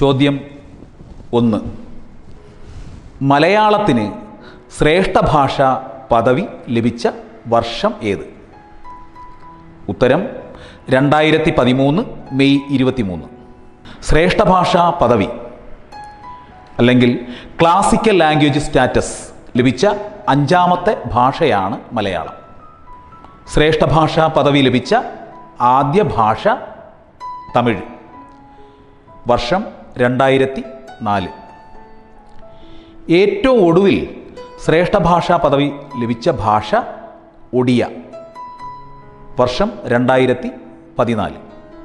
ചോദ്യം 1. മലയാളത്തിന് ശ്രേഷ്ഠ ഭാഷാ പദവി ലഭിച്ച വർഷം ഏത്? ഉത്തരം 2013 മെയ് 23. ശ്രേഷ്ഠ ഭാഷാ പദവി അല്ലെങ്കിൽ ക്ലാസിക്കൽ ലാംഗ്വേജ് സ്റ്റാറ്റസ് ലഭിച്ച 5ാമത്തെ ഭാഷയാണ് മലയാളം. ശ്രേഷ്ഠ ഭാഷാ പദവി ലഭിച്ച ആദ്യ ഭാഷ തമിഴ്. വർഷം 2004. ഏറ്റവും ഒടുവിൽ ശ്രേഷ്ഠ ഭാഷാ പദവി ലഭിച്ച ഭാഷ ഒഡിയ. വർഷം 2014.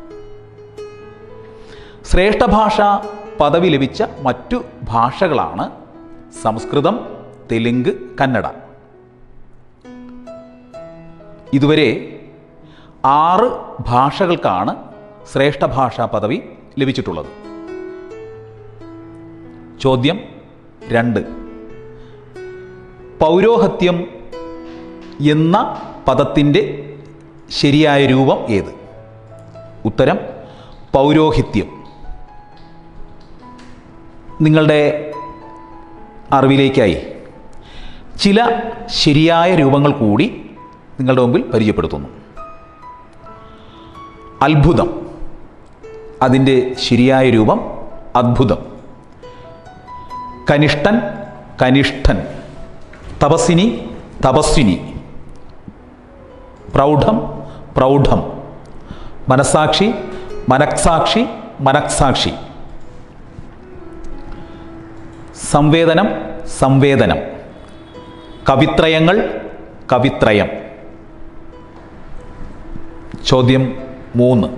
ശ്രേഷ്ഠ ഭാഷാ പദവി ലഭിച്ച മറ്റു ഭാഷകളാണ് സംസ്കൃതം, തെലുങ്ക്, കന്നഡ. ഇതുവരെ 6 ഭാഷകൾക്കാണ് ശ്രേഷ്ഠ ഭാഷാ പദവി ലഭിച്ചിട്ടുള്ളത്. ചോദ്യം 2. പൗരോഹിത്യം എന്ന പദത്തിൻ്റെ ശരിയായ രൂപം ഏത്? ഉത്തരം പൗരോഹിത്യം. നിങ്ങളുടെ അറിവിലേക്കായി ചില ശരിയായ രൂപങ്ങൾ കൂടി നിങ്ങളുടെ മുമ്പിൽ പരിചയപ്പെടുത്തുന്നു. അത്ഭുതം, അതിൻ്റെ ശരിയായ രൂപം അദ്ഭുതം. കനിഷ്ഠൻ, കനിഷ്ഠൻ. തപസ്സിനി, തപസ്വിനി. പ്രൗഢം, പ്രൗഢം. മനസാക്ഷി, മനഃസാക്ഷി, മനഃസാക്ഷി. സംവേദനം, സംവേദനം. കവിത്രയങ്ങൾ, കവിത്രയം. ചോദ്യം 3.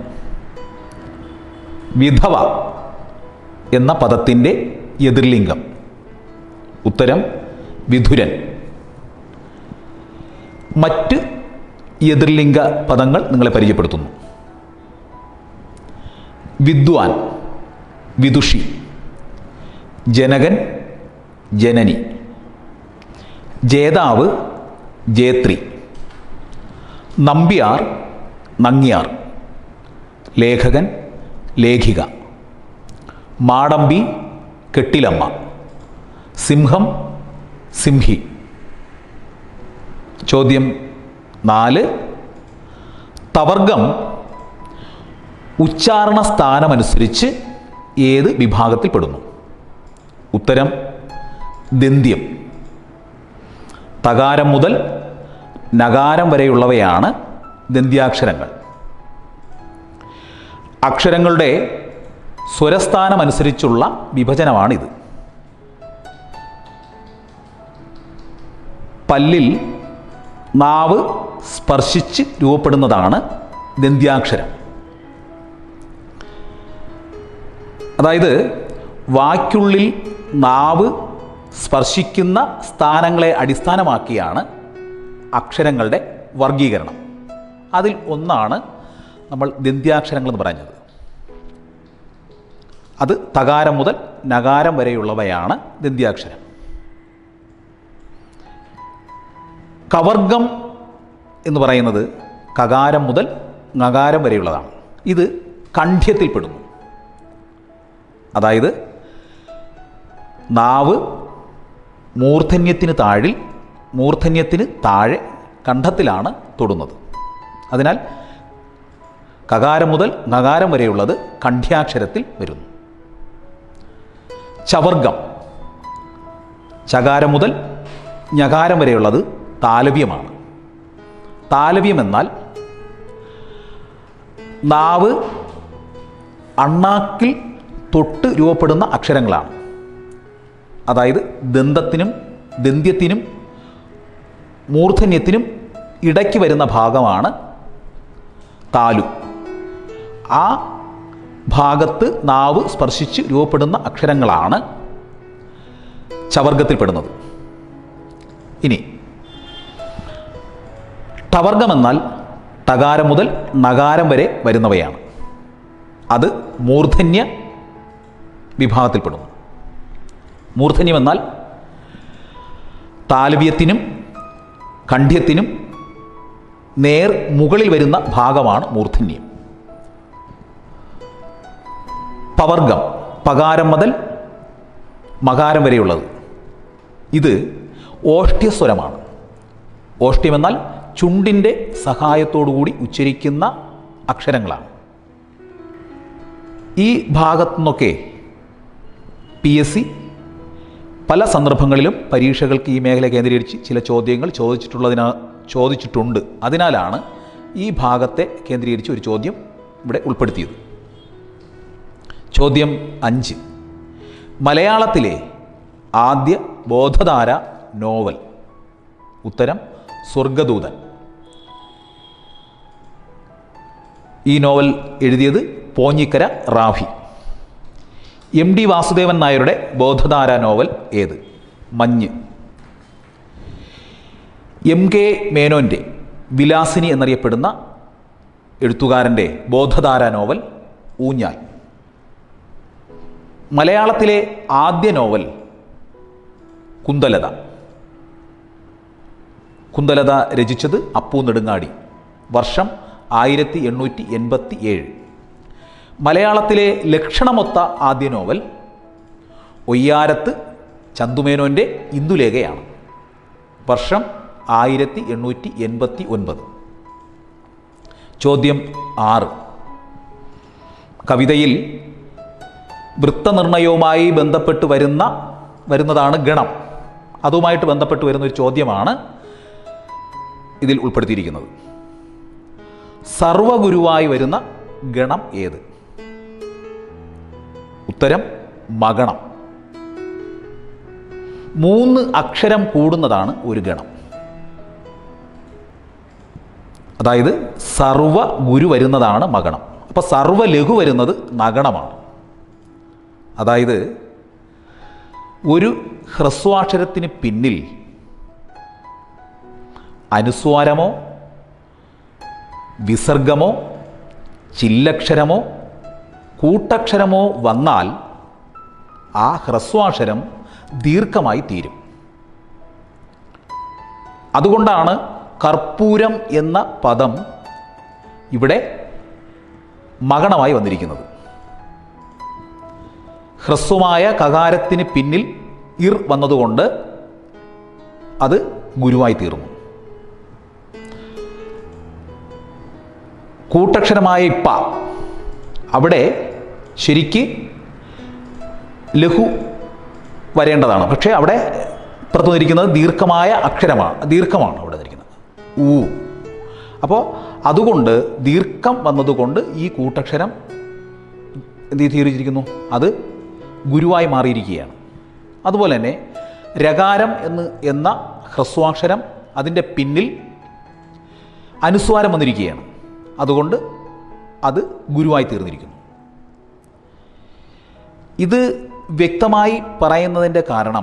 വിധവ എന്ന പദത്തിൻ്റെ എതിർലിംഗം. ഉത്തരം വിധുരൻ. മറ്റ് എതിർലിംഗ പദങ്ങൾ നിങ്ങളെ പരിചയപ്പെടുത്തുന്നു. വിദ്വാൻ, വിദുഷി. ജനകൻ, ജനനി. ജേതാവ്, ജേത്രി. നമ്പ്യാർ, നങ്ങ്യാർ. ലേഖകൻ, ലേഖിക. മാടമ്പി, കെട്ടിലമ്മ. സിംഹം, സിംഹി. ചോദ്യം 4. തവർഗം ഉച്ചാരണ സ്ഥാനമനുസരിച്ച് ഏത് വിഭാഗത്തിൽപ്പെടുന്നു? ഉത്തരം ദന്ത്യം. തകാരം മുതൽ നകാരം വരെയുള്ളവയാണ് ദന്ത്യാക്ഷരങ്ങൾ. അക്ഷരങ്ങളുടെ സ്വരസ്ഥാനമനുസരിച്ചുള്ള വിഭജനമാണിത്. പല്ലിൽ നാവ് സ്പർശിച്ച് രൂപപ്പെടുന്നതാണ് ദന്ത്യാക്ഷരം. അതായത് വായ്ക്കുള്ളിൽ നാവ് സ്പർശിക്കുന്ന സ്ഥാനങ്ങളെ അടിസ്ഥാനമാക്കിയാണ് അക്ഷരങ്ങളുടെ വർഗീകരണം. അതിൽ ഒന്നാണ് നമ്മൾ ദന്ത്യാക്ഷരങ്ങൾ എന്ന് പറഞ്ഞത്. അത് തകാരം മുതൽ നകാരം വരെയുള്ളവയാണ് ദന്ത്യാക്ഷരം. കവർഗം എന്ന് പറയുന്നത് കകാരം മുതൽ നകാരം വരെയുള്ളതാണ്. ഇത് കണ്ഠ്യത്തിൽപ്പെടുന്നു. അതായത് നാവ് മൂർധന്യത്തിന് താഴെ കണ്ഠത്തിലാണ് തൊടുന്നത്. അതിനാൽ കകാരം മുതൽ നകാരം വരെയുള്ളത് കണ്ഠ്യാക്ഷരത്തിൽ വരുന്നു. ചവർഗം, ചകാരം മുതൽ ഞകാരം വരെയുള്ളത് താലവ്യമാണ്. താലവ്യം എന്നാൽ നാവ് അണ്ണാക്കിൽ തൊട്ട് രൂപപ്പെടുന്ന അക്ഷരങ്ങളാണ്. അതായത് ദന്ത്യത്തിനും മൂർധന്യത്തിനും ഇടയ്ക്ക് വരുന്ന ഭാഗമാണ് താലു. ആ ഭാഗത്ത് നാവ് സ്പർശിച്ച് രൂപപ്പെടുന്ന അക്ഷരങ്ങളാണ് ചവർഗത്തിൽപ്പെടുന്നത്. ഇനി ടവർഗമെന്നാൽ ടകാരം മുതൽ നകാരം വരെ വരുന്നവയാണ്. അത് മൂർധന്യ വിഭാഗത്തിൽപ്പെടുന്നു. മൂർധന്യമെന്നാൽ താലവ്യത്തിനും കണ്ഠ്യത്തിനും നേർ മുകളിൽ വരുന്ന ഭാഗമാണ് മൂർധന്യം. പവർഗം പകാരം മുതൽ മകാരം വരെയുള്ളത് ഇത് ഓഷ്ട്യസ്വരമാണ്. ഓഷ്ട്യമെന്നാൽ ചുണ്ടിൻ്റെ സഹായത്തോടുകൂടി ഉച്ചരിക്കുന്ന അക്ഷരങ്ങളാണ്. ഈ ഭാഗത്തു നിന്നൊക്കെ PSC പല സന്ദർഭങ്ങളിലും പരീക്ഷകൾക്ക് ഈ മേഖല കേന്ദ്രീകരിച്ച് ചില ചോദ്യങ്ങൾ ചോദിച്ചിട്ടുണ്ട്. അതിനാലാണ് ഈ ഭാഗത്തെ കേന്ദ്രീകരിച്ച് ഒരു ചോദ്യം ഇവിടെ ഉൾപ്പെടുത്തിയത്. ചോദ്യം 5. മലയാളത്തിലെ ആദ്യ ബോധധാര നോവൽ. ഉത്തരം സ്വർഗദൂതൻ. ഈ നോവൽ എഴുതിയത് പോഞ്ഞിക്കര റാഫി. MD വാസുദേവൻ നായരുടെ ബോധധാര നോവൽ ഏത്? മഞ്ഞ്. MK മേനോൻ്റെ വിലാസിനി എന്നറിയപ്പെടുന്ന എഴുത്തുകാരൻ്റെ ബോധധാര നോവൽ ഊഞ്ഞാൽ. മലയാളത്തിലെ ആദ്യ നോവൽ കുന്തലത. കുന്തലത രചിച്ചത് അപ്പു നെടുങ്ങാടി. വർഷം 1887. മലയാളത്തിലെ ലക്ഷണമൊത്ത ആദ്യ നോവൽ ഒയ്യാരത്ത് ചന്തുമേനോൻ്റെ ഇന്ദുലേഖയാണ്. വർഷം 1889. ചോദ്യം 6. കവിതയിൽ വൃത്തനിർണയവുമായി ബന്ധപ്പെട്ട് വരുന്നതാണ് ഗണം. അതുമായിട്ട് ബന്ധപ്പെട്ട് വരുന്ന ഒരു ചോദ്യമാണ് ഇതിൽ ഉൾപ്പെടുത്തിയിരിക്കുന്നത്. സർവഗുരുവായി വരുന്ന ഗണം ഏത്? ഉത്തരം മഗണം. 3 അക്ഷരം കൂടുന്നതാണ് ഒരു ഗണം. അതായത് സർവ ഗുരു വരുന്നതാണ് മഗണം. അപ്പോൾ സർവ ലഘു വരുന്നത് നഗണമാണ്. അതായത് ഒരു ഹ്രസ്വാക്ഷരത്തിന് പിന്നിൽ അനുസ്വാരമോ വിസർഗമോ ചില്ലക്ഷരമോ കൂട്ടക്ഷരമോ വന്നാൽ ആ ഹ്രസ്വാക്ഷരം ദീർഘമായി തീരും. അതുകൊണ്ടാണ് കർപ്പൂരം എന്ന പദം ഇവിടെ മഗണമായി വന്നിരിക്കുന്നത്. ഹ്രസ്വമായ കകാരത്തിന് പിന്നിൽ ഇർ വന്നതുകൊണ്ട് അത് ഗുരുവായി തീർന്നു. കൂട്ടക്ഷരമായ ഇപ്പ അവിടെ ശരിക്ക് ലഘു വരേണ്ടതാണ്. പക്ഷേ അവിടെ പുറത്തു വന്നിരിക്കുന്നത് ദീർഘമാണ് അവിടെ വന്നിരിക്കുന്നത് ഊ. അപ്പോൾ അതുകൊണ്ട് ദീർഘം വന്നതുകൊണ്ട് ഈ കൂട്ടക്ഷരം എന്ത് തീർച്ചിരിക്കുന്നു? അത് ഗുരുവായി മാറിയിരിക്കുകയാണ്. അതുപോലെ തന്നെ രകാരം എന്ന ഹ്രസ്വാക്ഷരം അതിൻ്റെ പിന്നിൽ അനുസ്വാരം വന്നിരിക്കുകയാണ്. അതുകൊണ്ട് അത് ഗുരുവായി തീർന്നിരിക്കുന്നു. ഇത് വ്യക്തമായി പറയുന്നതിൻ്റെ കാരണം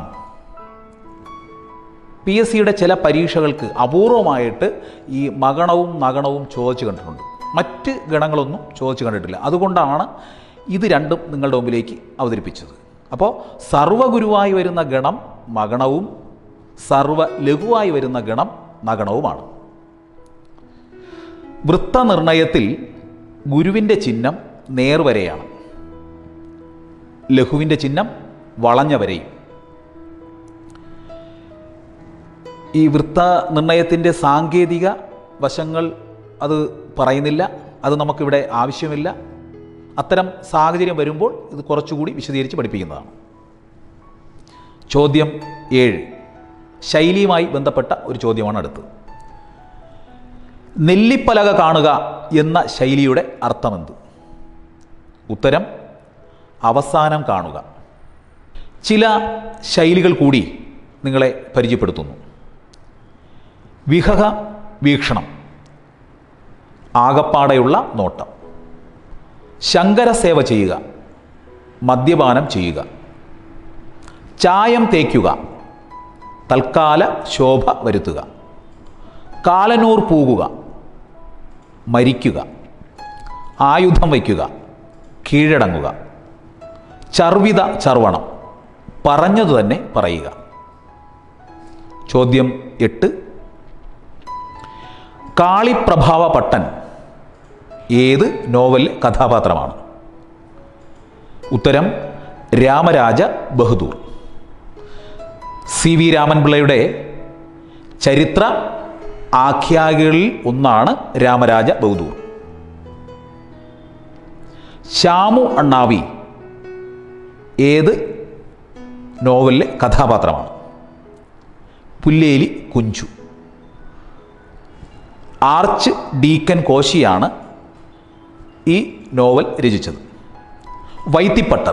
PSCയുടെ ചില പരീക്ഷകൾക്ക് അപൂർവമായിട്ട് ഈ മഗണവും നഗണവും ചോദിച്ചു കണ്ടിട്ടുണ്ട്. മറ്റ് ഗണങ്ങളൊന്നും ചോദിച്ചു കണ്ടിട്ടില്ല. അതുകൊണ്ടാണ് ഇത് രണ്ടും നിങ്ങളുടെ മുമ്പിലേക്ക് അവതരിപ്പിച്ചത്. അപ്പോൾ സർവഗുരുവായി വരുന്ന ഗണം മഗണവും സർവ ലഘുവായി വരുന്ന ഗണം നഗണവുമാണ്. വൃത്തനിർണയത്തിൽ ഗുരുവിൻ്റെ ചിഹ്നം നേർവരയാണ്. ലഘുവിൻ്റെ ചിഹ്നം വളഞ്ഞ വരയും. ഈ വൃത്തനിർണയത്തിൻ്റെ സാങ്കേതിക വശങ്ങൾ അത് പറയുന്നില്ല. അത് നമുക്കിവിടെ ആവശ്യമില്ല. അത്തരം സാഹചര്യം വരുമ്പോൾ ഇത് കുറച്ചുകൂടി വിശദീകരിച്ച് പഠിപ്പിക്കുന്നതാണ്. ചോദ്യം 7. ശൈലിയുമായി ബന്ധപ്പെട്ട ഒരു ചോദ്യമാണ് അടുത്തത്. നെല്ലിപ്പലക കാണുക എന്ന ശൈലിയുടെ അർത്ഥമെന്ത്? ഉത്തരം അവസാനം കാണുക. ചില ശൈലികൾ കൂടി നിങ്ങളെ പരിചയപ്പെടുത്തുന്നു. വിഹഗ വീക്ഷണം, ആകപ്പാടെയുള്ള നോട്ടം, ശങ്കരസേവ ചെയ്യുക, മദ്യപാനം ചെയ്യുക, ചായം തേക്കുക, തൽക്കാല ശോഭ വരുത്തുക, കാലനൂർ പൂകുക, മരിക്കുക, ആയുധം വയ്ക്കുക, കീഴടങ്ങുക, ചർവിത ചർവണം, പറഞ്ഞതു തന്നെ പറയുക. ചോദ്യം 8. കാളിപ്രഭാവ പട്ടൻ ഏത് നോവൽ കഥാപാത്രമാണ്? ഉത്തരം രാമരാജ ബഹദൂർ. CV രാമൻപിള്ളയുടെ ചരിത്ര ആഖ്യായികളിൽ ഒന്നാണ് രാമരാജ ബഹദൂർ. ശ്യാമു അണ്ണാവി ഏത് നോവലിലെ കഥാപാത്രമാണ്? പുല്ലേലി കുഞ്ചു. ആർച്ച് ഡീക്കൻ കോശിയാണ് ഈ നോവൽ രചിച്ചത്. വൈത്തിപ്പട്ടർ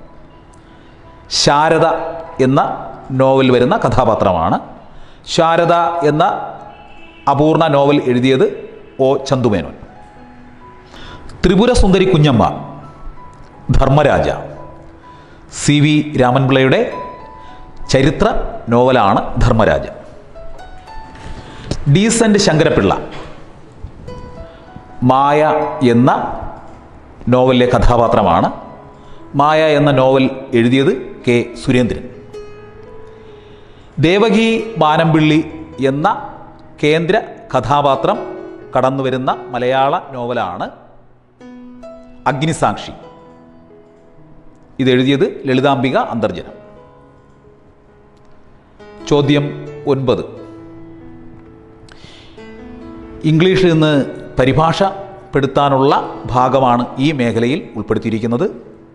ശാരദ എന്ന നോവൽ വരുന്ന കഥാപാത്രമാണ്. ശാരദ എന്ന അപൂർണ നോവൽ എഴുതിയത് O. ചന്തുമേനോൻ. ത്രിപുര സുന്ദരി കുഞ്ഞമ്മ ധർമ്മരാജ. CV രാമൻപിള്ളയുടെ ചരിത്ര നോവലാണ് ധർമ്മരാജ. ഡീസൻ്റ് ശങ്കരപ്പിള്ള മായ എന്ന നോവലിലെ കഥാപാത്രമാണ്. മായ എന്ന നോവൽ എഴുതിയത് K. സുരേന്ദ്രൻ. ദേവകി ബാനമ്പിള്ളി എന്ന കേന്ദ്ര കഥാപാത്രം കടന്നു വരുന്ന മലയാള നോവലാണ് അഗ്നിസാക്ഷി. ഇതെഴുതിയത് ലളിതാംബിക അന്തർജനം. ചോദ്യം 9. ഇംഗ്ലീഷിൽ നിന്ന് പരിഭാഷപ്പെടുത്താനുള്ള ഭാഗമാണ് ഈ മേഖലയിൽ ഉൾപ്പെടുത്തിയിരിക്കുന്നത്.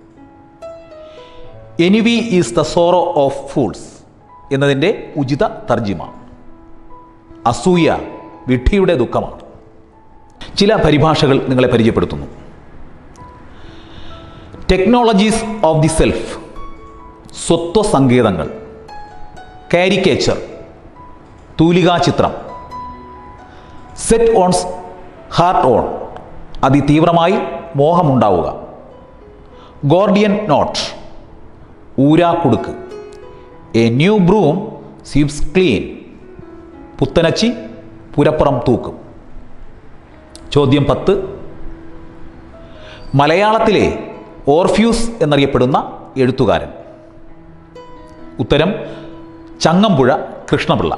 Envy is the sorrow of fools എന്നതിൻ്റെ ഉചിത തർജിമ അസൂയ വിഡ്ഢിയുടെ ദുഃഖമാണ്. ചില പരിഭാഷകൾ നിങ്ങളെ പരിചയപ്പെടുത്തുന്നു. ടെക്നോളജീസ് ഓഫ് ദി സെൽഫ്, സ്വത്വസങ്കേതങ്ങൾ. കാരിക്കേച്ചർ, തൂലികാചിത്രം. സെറ്റ് ഓൺസ് ഹാർട്ട് ഓൺ, അതിതീവ്രമായി മോഹമുണ്ടാവുക. ഗോർഡിയൻ നോട്ട്, ഊരാക്കുടുക്ക്. A new broom sweeps clean, പുത്തനച്ചി പുരപ്പുറം തൂക്കും. ചോദ്യം 10. മലയാളത്തിലെ ഓർഫ്യൂസ് എന്നറിയപ്പെടുന്ന എഴുത്തുകാരൻ. ഉത്തരം ചങ്ങമ്പുഴ കൃഷ്ണപിള്ള.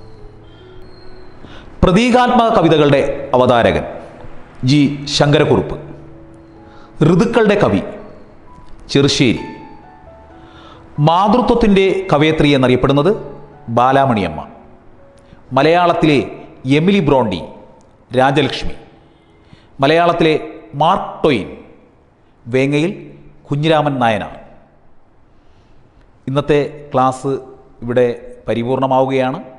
പ്രതീകാത്മക കവിതകളുടെ അവതാരകൻ G. ശങ്കരക്കുറുപ്പ്. ഋതുക്കളുടെ കവി ചെറുശ്ശേരി. മാതൃത്വത്തിൻ്റെ കവയത്രി എന്നറിയപ്പെടുന്നത് ബാലാമണിയമ്മ. മലയാളത്തിലെ എമിലി ബ്രോണ്ടി രാജലക്ഷ്മി. മലയാളത്തിലെ മാർക്ക് ടോയിൻ വേങ്ങയിൽ കുഞ്ഞിരാമൻ നായനാർ. ഇന്നത്തെ ക്ലാസ് ഇവിടെ പരിപൂർണമാവുകയാണ്.